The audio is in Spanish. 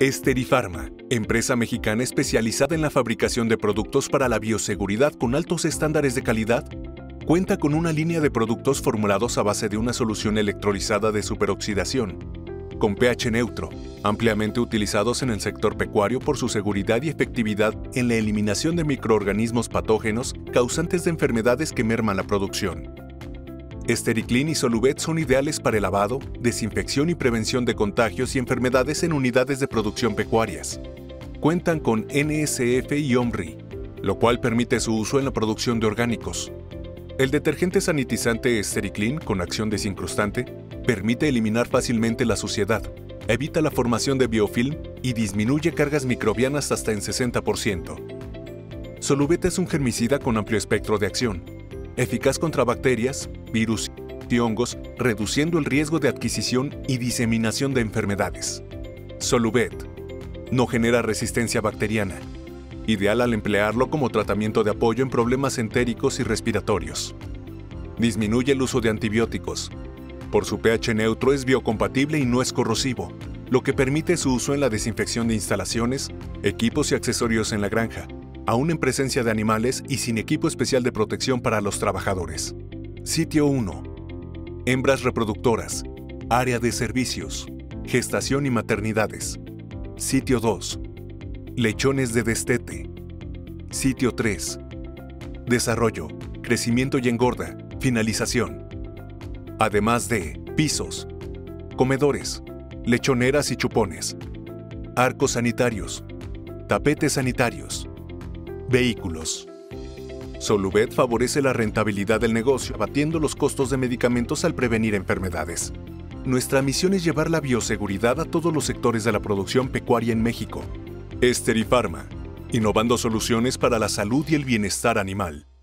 Esterifarma, empresa mexicana especializada en la fabricación de productos para la bioseguridad con altos estándares de calidad, cuenta con una línea de productos formulados a base de una solución electrolizada de superoxidación, con pH neutro, ampliamente utilizados en el sector pecuario por su seguridad y efectividad en la eliminación de microorganismos patógenos causantes de enfermedades que merman la producción. Estericlin y Soluvet son ideales para el lavado, desinfección y prevención de contagios y enfermedades en unidades de producción pecuarias. Cuentan con NSF y OMRI, lo cual permite su uso en la producción de orgánicos. El detergente sanitizante Estericlin con acción desincrustante permite eliminar fácilmente la suciedad, evita la formación de biofilm y disminuye cargas microbianas hasta en 60%. Soluvet es un germicida con amplio espectro de acción, eficaz contra bacterias, virus y hongos, reduciendo el riesgo de adquisición y diseminación de enfermedades. Soluvet no genera resistencia bacteriana, ideal al emplearlo como tratamiento de apoyo en problemas entéricos y respiratorios. Disminuye el uso de antibióticos. Por su pH neutro es biocompatible y no es corrosivo, lo que permite su uso en la desinfección de instalaciones, equipos y accesorios en la granja, aún en presencia de animales y sin equipo especial de protección para los trabajadores. Sitio 1. Hembras reproductoras. Área de servicios. Gestación y maternidades. Sitio 2. Lechones de destete. Sitio 3. Desarrollo, crecimiento y engorda. Finalización. Además de pisos, comedores, lechoneras y chupones, arcos sanitarios, tapetes sanitarios, vehículos. Soluvet favorece la rentabilidad del negocio, abatiendo los costos de medicamentos al prevenir enfermedades. Nuestra misión es llevar la bioseguridad a todos los sectores de la producción pecuaria en México. Esterifarma, innovando soluciones para la salud y el bienestar animal.